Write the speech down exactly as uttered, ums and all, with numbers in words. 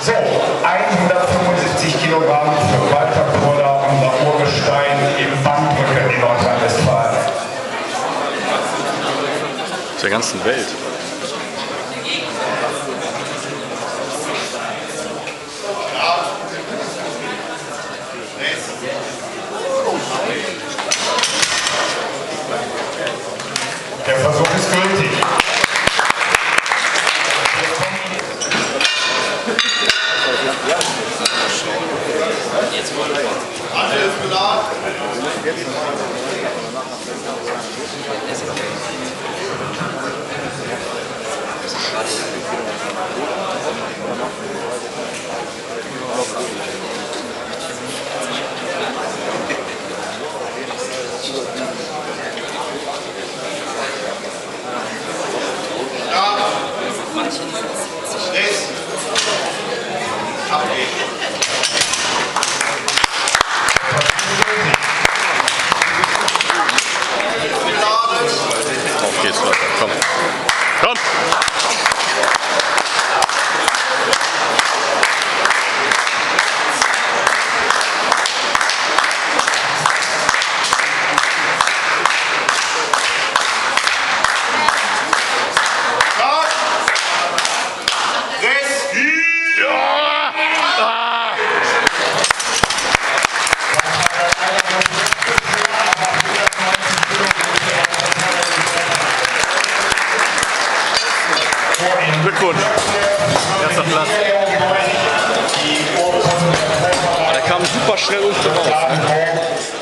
So, hundertfünfundsiebzig Kilogramm für Walter Kroller und der Urgestein im Bankdrücken in Nordrhein-Westfalen. Auf der ganzen Welt. Der Versuch ist gültig. Auf geht's weiter. Komm. Komm! Glückwunsch. Erster Platz. Der kam super schnell unten raus.